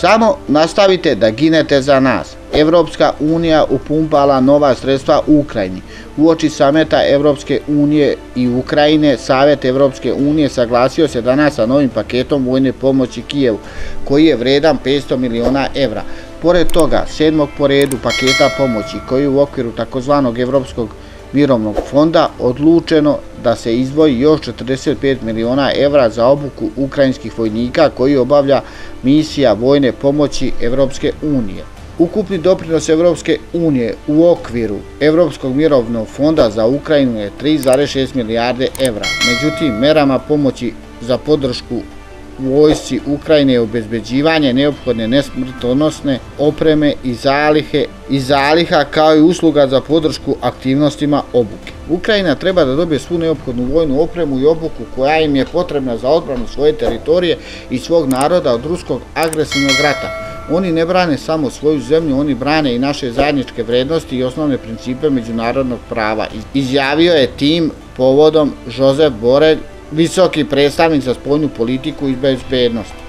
Samo nastavite da ginete za nas. Evropska unija upumpala nova sredstva u Ukrajini. Uoči sameta Evropske unije i Ukrajine, Savet Evropske unije saglasio se danas sa novim paketom vojne pomoći Kijevu, koji je vredan 500 miliona evra. Pored toga, 7. po redu paketa pomoći, koji je u okviru takozvanog Evropskog mirovnog fonda odlučeno da se izdvoji još 45 miliona evra za obuku ukrajinskih vojnika koji obavlja misija vojne pomoći Evropske unije. Ukupni doprinos Evropske unije u okviru Evropskog mirovnog fonda za Ukrajinu je 3,6 milijarde evra. Međutim, merama pomoći za podršku vojsci Ukrajine je obezbeđivanje neophodne nesmrtonosne opreme i zaliha kao i usluga za podršku aktivnostima obuke. Ukrajina treba da dobije svu neophodnu vojnu opremu i obuku koja im je potrebna za odbranu svoje teritorije i svog naroda od ruskog agresivnog rata. Oni ne brane samo svoju zemlju, oni brane i naše zajedničke vrednosti i osnovne principe međunarodnog prava. Izjavio je tim povodom Josep Borrell, visoki predstavnik za spoljnu politiku i bezbednost.